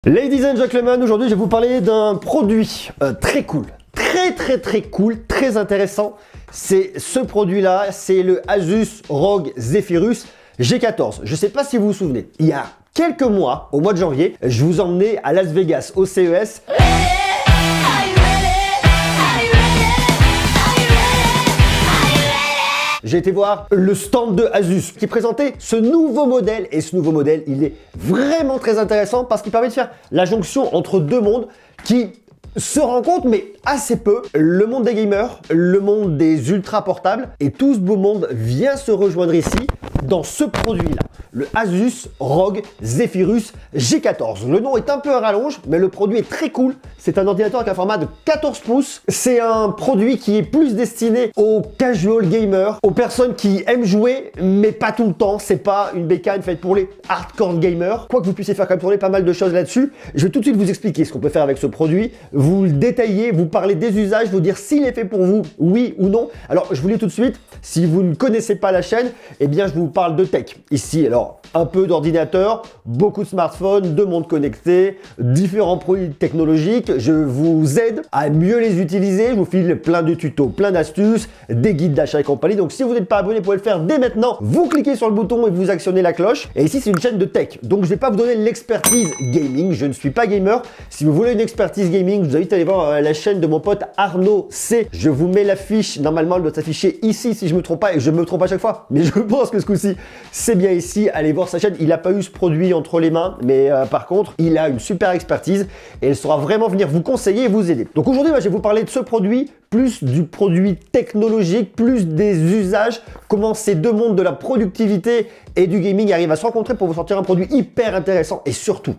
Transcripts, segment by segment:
Ladies and gentlemen, aujourd'hui je vais vous parler d'un produit très cool, très cool, très intéressant. C'est ce produit-là, c'est le Asus ROG Zephyrus G14. Je ne sais pas si vous vous souvenez, il y a quelques mois, au mois de janvier, je vous emmenais à Las Vegas au CES. J'ai été voir le stand de Asus qui présentait ce nouveau modèle. Et ce nouveau modèle, il est vraiment très intéressant parce qu'il permet de faire la jonction entre deux mondes qui se rencontrent, mais assez peu. Le monde des gamers, le monde des ultra portables. Et tout ce beau monde vient se rejoindre ici dans ce produit-là. Le Asus ROG Zephyrus G14. Le nom est un peu à rallonge, mais le produit est très cool. C'est un ordinateur avec un format de 14 pouces. C'est un produit qui est plus destiné aux casual gamers, aux personnes qui aiment jouer, mais pas tout le temps. C'est pas une bécane faite pour les hardcore gamers. Quoi que vous puissiez faire quand même tourner pas mal de choses là-dessus. Je vais tout de suite vous expliquer ce qu'on peut faire avec ce produit, vous le détailler, vous parler des usages, vous dire s'il est fait pour vous, oui ou non. Alors, je vous le dis tout de suite, si vous ne connaissez pas la chaîne, eh bien, je vous parle de tech. Ici, alors, un peu d'ordinateur, beaucoup de smartphones, de montres connectées, différents produits technologiques. Je vous aide à mieux les utiliser. Je vous file plein de tutos, plein d'astuces, des guides d'achat et compagnie. Donc si vous n'êtes pas abonné, vous pouvez le faire dès maintenant. Vous cliquez sur le bouton et vous actionnez la cloche. Et ici, c'est une chaîne de tech. Donc je ne vais pas vous donner l'expertise gaming. Je ne suis pas gamer. Si vous voulez une expertise gaming, je vous invite à aller voir la chaîne de mon pote Arnaud C. Je vous mets la fiche. Normalement, elle doit s'afficher ici si je ne me trompe pas. Et je me trompe à chaque fois. Mais je pense que ce coup-ci, c'est bien ici. Allez voir sa chaîne. Il n'a pas eu ce produit entre les mains. Mais par contre, il a une super expertise. Et elle saura vraiment venir vous conseiller et vous aider. Donc aujourd'hui, je vais vous parler de ce produit, plus du produit technologique, plus des usages, comment ces deux mondes de la productivité et du gaming arrivent à se rencontrer pour vous sortir un produit hyper intéressant. Et surtout,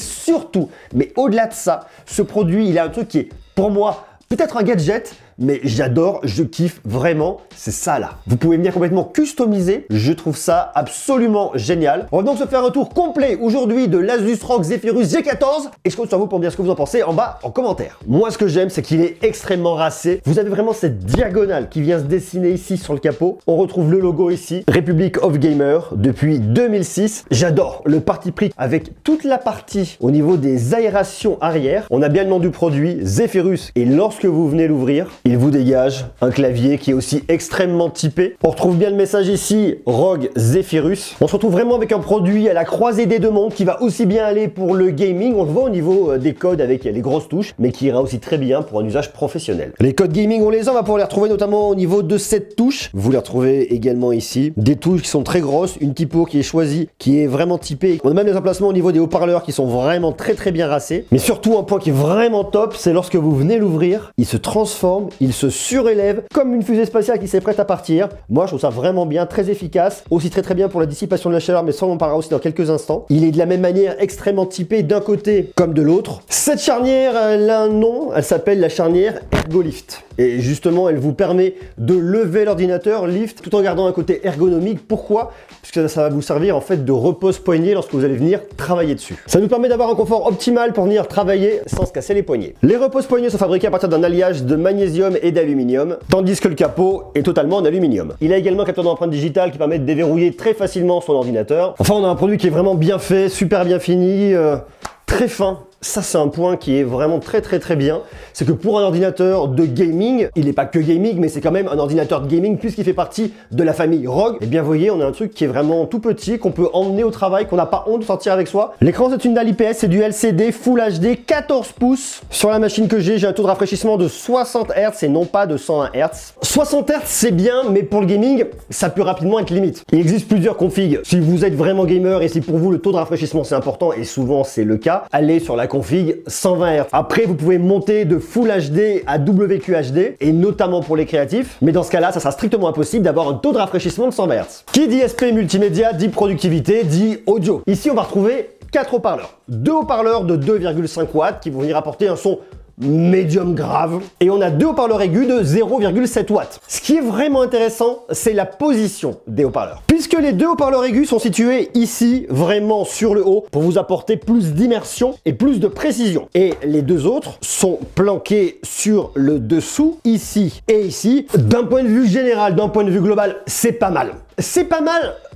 mais au-delà de ça, ce produit, il a un truc qui est, pour moi, peut-être un gadget, mais j'adore, je kiffe vraiment, c'est ça là. Vous pouvez venir complètement customiser, je trouve ça absolument génial. On va donc se faire un tour complet aujourd'hui de l'Asus ROG Zephyrus G14 et je compte sur vous pour me dire ce que vous en pensez en bas en commentaire. Moi ce que j'aime c'est qu'il est extrêmement racé. Vous avez vraiment cette diagonale qui vient se dessiner ici sur le capot. On retrouve le logo ici, Republic of Gamer depuis 2006. J'adore le parti pris avec toute la partie au niveau des aérations arrière. On a bien le nom du produit, Zephyrus, et lorsque vous venez l'ouvrir, il vous dégage un clavier qui est aussi extrêmement typé. On retrouve bien le message ici, ROG Zephyrus. On se retrouve vraiment avec un produit à la croisée des deux mondes qui va aussi bien aller pour le gaming, on le voit au niveau des codes avec les grosses touches, mais qui ira aussi très bien pour un usage professionnel. Les codes gaming, on les a, on va pouvoir les retrouver notamment au niveau de cette touche. Vous les retrouvez également ici. Des touches qui sont très grosses, une typo qui est choisie, qui est vraiment typée. On a même des emplacements au niveau des haut-parleurs qui sont vraiment très bien racés. Mais surtout, un point qui est vraiment top, c'est lorsque vous venez l'ouvrir, il se transforme, il se surélève comme une fusée spatiale qui s'est prête à partir. Moi, je trouve ça vraiment bien, très efficace. Aussi très bien pour la dissipation de la chaleur, mais ça, on en parlera aussi dans quelques instants. Il est de la même manière extrêmement typé d'un côté comme de l'autre. Cette charnière, elle a un nom, elle s'appelle la charnière ErgoLift. Et justement, elle vous permet de lever l'ordinateur, lift, tout en gardant un côté ergonomique. Pourquoi? Parce que ça va vous servir en fait de repose-poignet lorsque vous allez venir travailler dessus. Ça nous permet d'avoir un confort optimal pour venir travailler sans se casser les poignets. Les repose-poignets sont fabriqués à partir d'un alliage de magnésium et d'aluminium, tandis que le capot est totalement en aluminium. Il a également un capteur d'empreinte digitale qui permet de déverrouiller très facilement son ordinateur. Enfin, on a un produit qui est vraiment bien fait, super bien fini, très fin. Ça, c'est un point qui est vraiment très bien. C'est que pour un ordinateur de gaming, il n'est pas que gaming, mais c'est quand même un ordinateur de gaming puisqu'il fait partie de la famille ROG. Et bien, vous voyez, on a un truc qui est vraiment tout petit, qu'on peut emmener au travail, qu'on n'a pas honte de sortir avec soi. L'écran, c'est une dalle IPS, c'est du LCD Full HD 14 pouces. Sur la machine que j'ai un taux de rafraîchissement de 60 Hz et non pas de 101 Hz. 60 Hz, c'est bien, mais pour le gaming, ça peut rapidement être limite. Il existe plusieurs configs. Si vous êtes vraiment gamer et si pour vous le taux de rafraîchissement c'est important, et souvent c'est le cas, allez sur la config 120 Hz. Après, vous pouvez monter de Full HD à WQHD, et notamment pour les créatifs, mais dans ce cas-là, ça sera strictement impossible d'avoir un taux de rafraîchissement de 120 Hz. Qui dit SP multimédia, dit productivité, dit audio. Ici, on va retrouver 4 haut-parleurs. 2 haut-parleurs de 2,5 watts qui vont venir apporter un son médium grave, et on a 2 haut-parleurs aigus de 0,7 watts. Ce qui est vraiment intéressant, c'est la position des haut-parleurs. Puisque les 2 haut-parleurs aigus sont situés ici, vraiment sur le haut, pour vous apporter plus d'immersion et plus de précision. Et les 2 autres sont planqués sur le dessous, ici et ici. D'un point de vue général, d'un point de vue global, c'est pas mal. C'est pas mal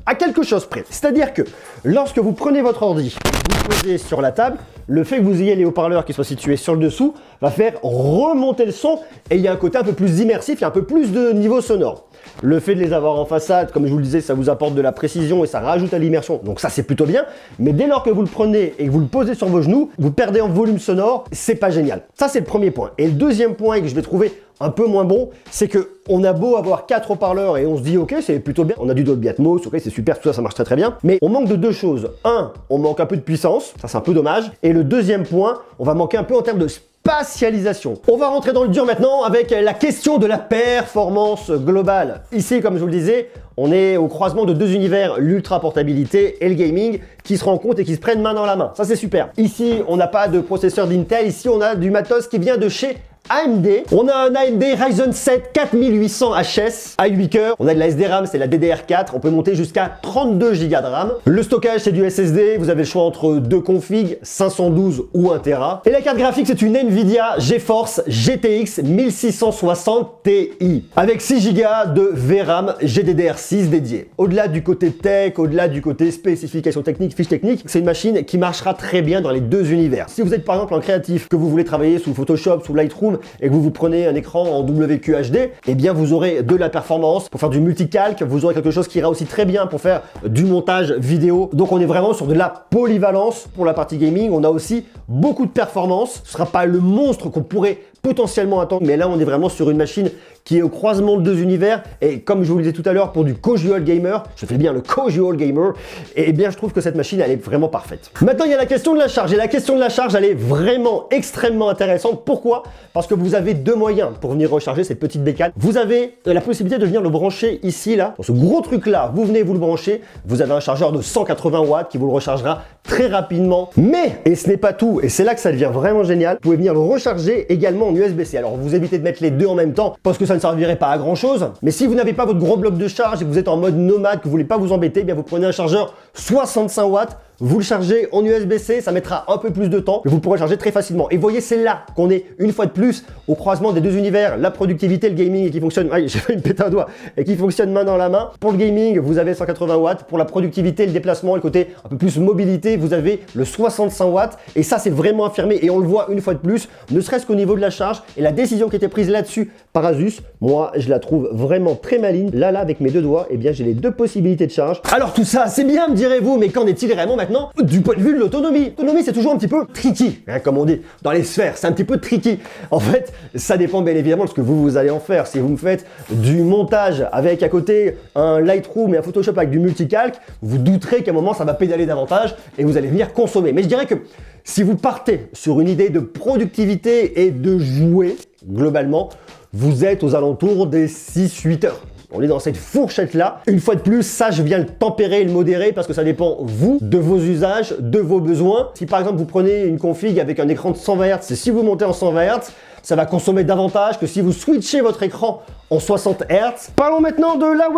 à quelque chose près. C'est-à-dire que lorsque vous prenez votre ordi, vous le posez sur la table, le fait que vous ayez les haut-parleurs qui soient situés sur le dessous va faire remonter le son et il y a un côté un peu plus immersif, il y a un peu plus de niveau sonore. Le fait de les avoir en façade, comme je vous le disais, ça vous apporte de la précision et ça rajoute à l'immersion. Donc ça, c'est plutôt bien. Mais dès lors que vous le prenez et que vous le posez sur vos genoux, vous perdez en volume sonore. C'est pas génial. Ça, c'est le premier point. Et le deuxième point que je vais trouver un peu moins bon, c'est que on a beau avoir 4 haut-parleurs et on se dit ok, c'est plutôt bien. On a du Dolby Atmos, ok, c'est super, tout ça, ça marche très très bien. Mais on manque de deux choses. Un, on manque un peu de puissance. Ça, c'est un peu dommage. Et le deuxième point, on va manquer un peu en termes de spatialisation. On va rentrer dans le dur maintenant avec la question de la performance globale. Ici, comme je vous le disais, on est au croisement de deux univers, l'ultra portabilité et le gaming, qui se rencontrent et qui se prennent main dans la main. Ça, c'est super. Ici, on n'a pas de processeur d'Intel. Ici, on a du matos qui vient de chez AMD. On a un AMD Ryzen 7 4800 HS à 8 cœurs. On a de la SDRAM, c'est la DDR4. On peut monter jusqu'à 32 Go de RAM. Le stockage, c'est du SSD. Vous avez le choix entre deux configs, 512 ou 1 Tera. Et la carte graphique, c'est une Nvidia GeForce GTX 1660 Ti avec 6 Go de VRAM GDDR6 dédié. Au-delà du côté tech, au-delà du côté spécification technique, fiche technique, c'est une machine qui marchera très bien dans les deux univers. Si vous êtes par exemple un créatif, que vous voulez travailler sous Photoshop, sous Lightroom, et que vous prenez un écran en WQHD, eh bien vous aurez de la performance pour faire du multicalque, vous aurez quelque chose qui ira aussi très bien pour faire du montage vidéo. Donc on est vraiment sur de la polyvalence pour la partie gaming. On a aussi beaucoup de performance. Ce sera pas le monstre qu'on pourrait potentiellement attendre, mais là on est vraiment sur une machine qui est au croisement de deux univers. Et comme je vous le disais tout à l'heure, pour du casual gamer, je fais bien le casual gamer, et bien je trouve que cette machine elle est vraiment parfaite. Maintenant il y a la question de la charge, et la question de la charge elle est vraiment extrêmement intéressante. Pourquoi? Parce que vous avez deux moyens pour venir recharger cette petite bécane. Vous avez la possibilité de venir le brancher ici, là, dans ce gros truc là, vous venez vous le brancher, vous avez un chargeur de 180 watts qui vous le rechargera très rapidement. Mais, et ce n'est pas tout, et c'est là que ça devient vraiment génial, vous pouvez venir le recharger également en USB-C. Alors vous évitez de mettre les deux en même temps parce que ça ne servirait pas à grand chose. Mais si vous n'avez pas votre gros bloc de charge et que vous êtes en mode nomade, que vous voulez pas vous embêter, eh bien vous prenez un chargeur 65 watts, vous le chargez en USB-C, ça mettra un peu plus de temps, mais vous pourrez le charger très facilement. Et vous voyez, c'est là qu'on est une fois de plus au croisement des deux univers, la productivité, le gaming, et qui fonctionne, j'ai failli me péter un doigt, et qui fonctionne main dans la main. Pour le gaming, vous avez 180 watts, pour la productivité, le déplacement, le côté un peu plus mobilité, vous avez le 65 watts, et ça c'est vraiment affirmé, et on le voit une fois de plus, ne serait-ce qu'au niveau de la charge, et la décision qui a été prise là-dessus par Asus, moi je la trouve vraiment très maligne. Là, avec mes deux doigts, eh bien j'ai les deux possibilités de charge. Alors tout ça, c'est bien, me direz-vous, mais qu'en est-il réellement maintenant du point de vue de l'autonomie? L'autonomie, c'est toujours un petit peu tricky, hein, comme on dit dans les sphères, c'est un petit peu tricky. En fait, ça dépend bien évidemment de ce que vous allez en faire. Si vous me faites du montage avec à côté un Lightroom et un Photoshop avec du multicalque, vous douterez qu'à un moment ça va pédaler davantage et vous allez venir consommer. Mais je dirais que si vous partez sur une idée de productivité et de jouer, globalement, vous êtes aux alentours des 6-8 heures. On est dans cette fourchette-là. Une fois de plus, ça, je viens le tempérer et le modérer parce que ça dépend, vous, de vos usages, de vos besoins. Si par exemple, vous prenez une config avec un écran de 120 Hz, et si vous montez en 120 Hz, ça va consommer davantage que si vous switchez votre écran en 60 Hz. Parlons maintenant de la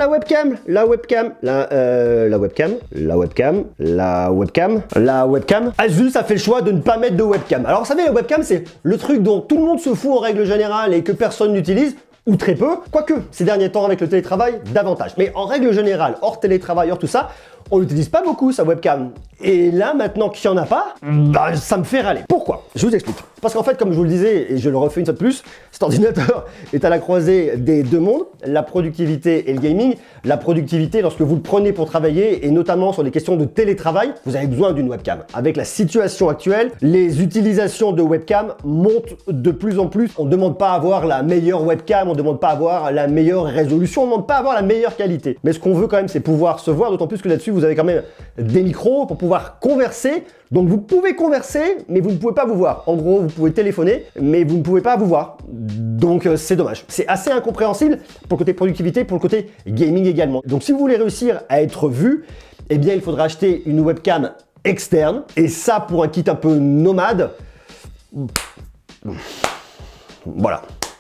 webcam. Asus a fait le choix de ne pas mettre de webcam. Alors, vous savez, la webcam, c'est le truc dont tout le monde se fout en règle générale et que personne n'utilise, ou très peu, quoique ces derniers temps avec le télétravail, davantage. Mais en règle générale, hors télétravail, hors tout ça, on n'utilise pas beaucoup sa webcam. Et là, maintenant qu'il n'y en a pas, bah, ça me fait râler. Pourquoi? Je vous explique. Parce qu'en fait, comme je vous le disais, et je le refais une fois de plus, cet ordinateur est à la croisée des deux mondes, la productivité et le gaming. La productivité, lorsque vous le prenez pour travailler, et notamment sur les questions de télétravail, vous avez besoin d'une webcam. Avec la situation actuelle, les utilisations de webcam montent de plus en plus. On ne demande pas à avoir la meilleure webcam, on ne demande pas à avoir la meilleure résolution, on ne demande pas à avoir la meilleure qualité. Mais ce qu'on veut quand même, c'est pouvoir se voir, d'autant plus que là-dessus, vous avez quand même des micros pour pouvoir converser. Donc vous pouvez converser, mais vous ne pouvez pas vous voir. En gros, vous pouvez téléphoner, mais vous ne pouvez pas vous voir. Donc c'est dommage. C'est assez incompréhensible pour le côté productivité, pour le côté gaming également. Donc si vous voulez réussir à être vu, eh bien il faudra acheter une webcam externe. Et ça, pour un kit un peu nomade, voilà.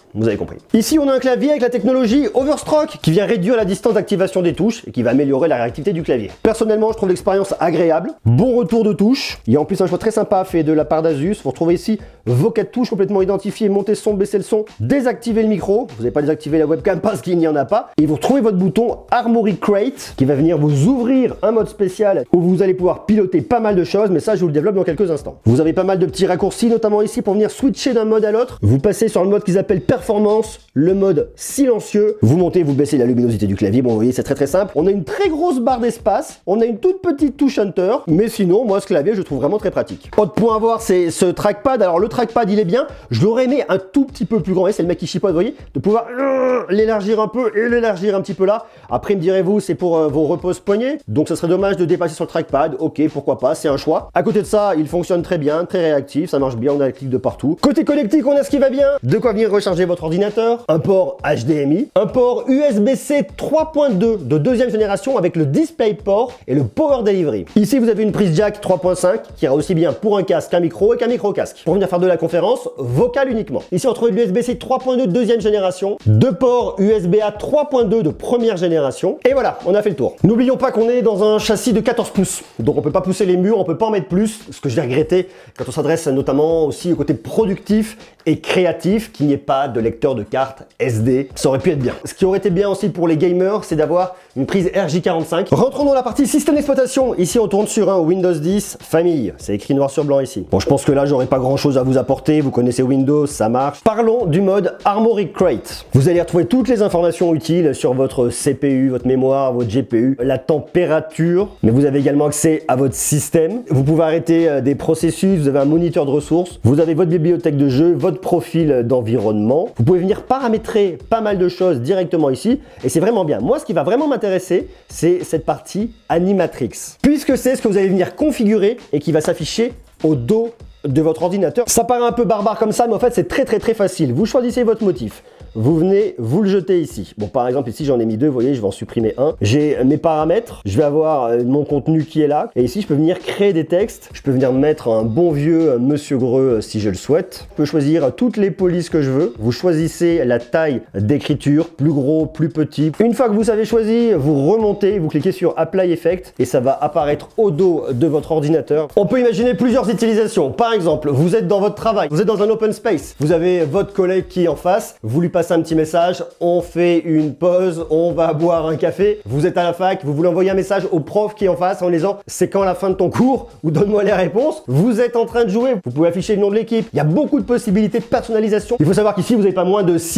vous avez compris. Ici, on a un clavier avec la technologie Overstroke qui vient réduire la distance d'activation des touches et qui va améliorer la réactivité du clavier. Personnellement, je trouve l'expérience agréable. Bon retour de touche. Il y a en plus un choix très sympa fait de la part d'Asus. Vous retrouvez ici vos 4 touches complètement identifiées, monter son, baisser le son, désactiver le micro. Vous n'avez pas désactivé la webcam parce qu'il n'y en a pas. Et vous retrouvez votre bouton Armoury Crate qui va venir vous ouvrir un mode spécial où vous allez pouvoir piloter pas mal de choses, mais ça je vous le développe dans quelques instants. Vous avez pas mal de petits raccourcis, notamment ici pour venir switcher d'un mode à l'autre. Vous passez sur le mode qu'ils appellent performance, le mode silencieux. Vous montez, vous baissez la luminosité du clavier. Bon, vous voyez, c'est très simple. On a une très grosse barre d'espace. On a une toute petite touche Enter. Mais sinon, moi, ce clavier, je le trouve vraiment très pratique. Autre point à voir, c'est ce trackpad. Alors, le trackpad, il est bien. Je l'aurais aimé un tout petit peu plus grand. Et c'est le mec qui chipote, vous voyez, de pouvoir l'élargir un peu et l'élargir un petit peu là. Après, me direz-vous, c'est pour vos repose-poignets. Donc, ça serait dommage de dépasser sur le trackpad. Ok, pourquoi pas, c'est un choix. À côté de ça, il fonctionne très bien, très réactif. Ça marche bien, on a le clic de partout. Côté connectique, on a ce qui va bien. De quoi venir recharger votre ordinateur. Un port HDMI. Un port USB-C 3.2 de deuxième génération avec le DisplayPort et le Power Delivery. Ici, vous avez une prise jack 3.5 qui ira aussi bien pour un casque, un micro et qu'un micro-casque. Pour venir faire de la conférence, vocale uniquement. Ici, on retrouve l'USB-C 3.2 de deuxième génération. Deux ports USB-A 3.2 de première génération. Et voilà, on a fait le tour. N'oublions pas qu'on est dans un châssis de 14 pouces. Donc, on peut pas pousser les murs, on peut pas en mettre plus. Ce que je vais regretter quand on s'adresse notamment aussi au côté productif et créatif, qu'il n'y ait pas de lecteur de carte SD. Ça aurait pu être bien. Ce qui aurait été bien aussi pour les gamers, c'est d'avoir une prise RJ45. Rentrons dans la partie système d'exploitation. Ici, on tourne sur un Windows 10 famille. C'est écrit noir sur blanc ici. Bon, je pense que là, j'aurais pas grand chose à vous apporter. Vous connaissez Windows, ça marche. Parlons du mode Armoury Crate. Vous allez retrouver toutes les informations utiles sur votre CPU, votre mémoire, votre GPU, la température, mais vous avez également accès à votre système. Vous pouvez arrêter des processus, vous avez un moniteur de ressources, vous avez votre bibliothèque de jeux, votre profil d'environnement. Vous pouvez venir paramétrer pas mal de choses directement ici et c'est vraiment bien. Moi, ce qui va vraiment m'intéresser, c'est cette partie Animatrix, puisque c'est ce que vous allez venir configurer et qui va s'afficher au dos de votre ordinateur. Ça paraît un peu barbare comme ça, mais en fait, c'est très facile. Vous choisissez votre motif. Vous venez, vous le jetez ici. Bon, par exemple, ici, j'en ai mis 2, vous voyez, je vais en supprimer un. J'ai mes paramètres, je vais avoir mon contenu qui est là. Et ici, je peux venir créer des textes. Je peux venir mettre un bon vieux Monsieur Greux si je le souhaite. Je peux choisir toutes les polices que je veux. Vous choisissez la taille d'écriture, plus gros, plus petit. Une fois que vous avez choisi, vous remontez, vous cliquez sur Apply Effect et ça va apparaître au dos de votre ordinateur. On peut imaginer plusieurs utilisations. Par exemple, vous êtes dans votre travail, vous êtes dans un open space, vous avez votre collègue qui est en face, vous lui passez un petit message, on fait une pause, on va boire un café, vous êtes à la fac, vous voulez envoyer un message au prof qui est en face en disant c'est quand la fin de ton cours ou donne-moi les réponses, vous êtes en train de jouer, vous pouvez afficher le nom de l'équipe, il y a beaucoup de possibilités de personnalisation. Il faut savoir qu'ici vous n'avez pas moins de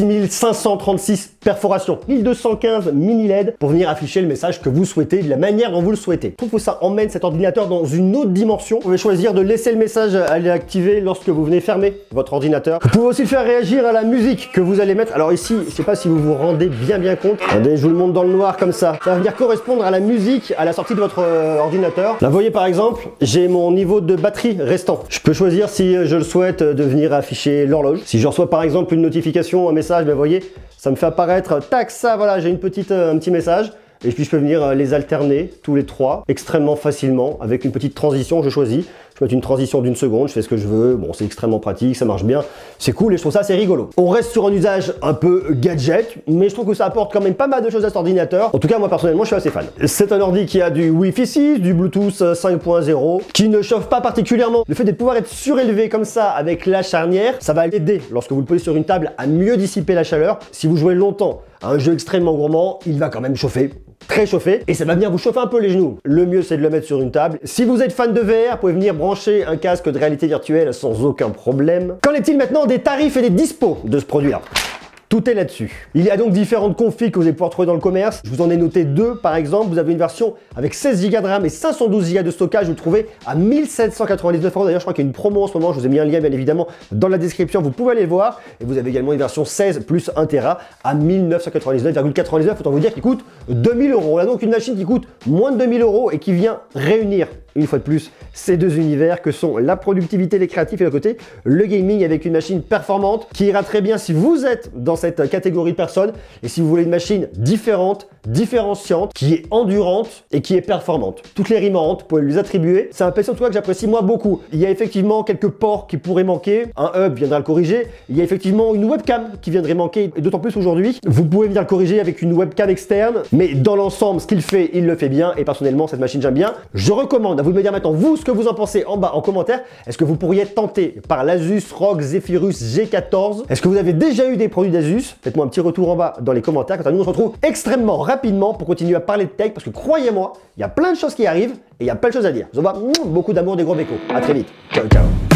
6536 perforations, 1215 mini LED pour venir afficher le message que vous souhaitez de la manière dont vous le souhaitez. Je trouve que ça emmène cet ordinateur dans une autre dimension. Vous pouvez choisir de laisser le message aller activer lorsque vous venez fermer votre ordinateur. Vous pouvez aussi le faire réagir à la musique que vous allez mettre. Alors ici, je sais pas si vous vous rendez bien compte. Attendez, je vous le montre dans le noir comme ça. Ça va venir correspondre à la musique à la sortie de votre ordinateur. Là, vous voyez par exemple, j'ai mon niveau de batterie restant. Je peux choisir si je le souhaite de venir afficher l'horloge. Si je reçois par exemple une notification, un message, ben, vous voyez, ça me fait apparaître, tac, ça, voilà, j'ai un petit message. Et puis je peux venir les alterner tous les trois extrêmement facilement avec une petite transition. Je choisis, je mets une transition d'1 seconde, je fais ce que je veux. Bon, c'est extrêmement pratique, ça marche bien, c'est cool et je trouve ça assez rigolo. On reste sur un usage un peu gadget, mais je trouve que ça apporte quand même pas mal de choses à cet ordinateur. En tout cas, moi personnellement, je suis assez fan. C'est un ordi qui a du Wi-Fi 6, du Bluetooth 5.0, qui ne chauffe pas particulièrement. Le fait de pouvoir être surélevé comme ça avec la charnière, ça va aider lorsque vous le posez sur une table à mieux dissiper la chaleur. Si vous jouez longtemps à un jeu extrêmement gourmand, il va quand même chauffer. Très chauffé et ça va venir vous chauffer un peu les genoux. Le mieux c'est de le mettre sur une table. Si vous êtes fan de VR, vous pouvez venir brancher un casque de réalité virtuelle sans aucun problème. Qu'en est-il maintenant des tarifs et des dispos de ce produit-là ? Tout est là-dessus. Il y a donc différentes configs que vous allez pouvoir trouver dans le commerce. Je vous en ai noté deux par exemple. Vous avez une version avec 16 Go de RAM et 512 Go de stockage. Vous le trouvez à 1799 €. D'ailleurs, je crois qu'il y a une promo en ce moment. Je vous ai mis un lien bien évidemment dans la description. Vous pouvez aller le voir. Et vous avez également une version 16 plus 1 Tera à 1999,99 €. Autant vous dire qu'il coûte 2000 €. On a donc une machine qui coûte moins de 2000 € et qui vient réunir une fois de plus, ces deux univers que sont la productivité, les créatifs et d'un côté, le gaming avec une machine performante qui ira très bien si vous êtes dans cette catégorie de personnes et si vous voulez une machine différente, différenciante, qui est endurante et qui est performante. Toutes les rimantes, vous pouvez lui attribuer. C'est un PC en tout cas que j'apprécie moi beaucoup. Il y a effectivement quelques ports qui pourraient manquer. Un hub viendra le corriger. Il y a effectivement une webcam qui viendrait manquer et d'autant plus aujourd'hui. Vous pouvez venir le corriger avec une webcam externe. Mais dans l'ensemble, ce qu'il fait, il le fait bien. Et personnellement, cette machine, j'aime bien. Je recommande à vous de me dire maintenant, vous, ce que vous en pensez en bas en commentaire. Est-ce que vous pourriez être tenté par l'Asus ROG Zephyrus G14? Est-ce que vous avez déjà eu des produits d'Asus? Faites-moi un petit retour en bas dans les commentaires. Quant à nous, on se retrouve extrêmement rapidement pour continuer à parler de tech parce que croyez-moi, il y a plein de choses qui arrivent et il y a plein de choses à dire. Je vous envoie beaucoup d'amour, des gros bécos. À très vite. Ciao, ciao.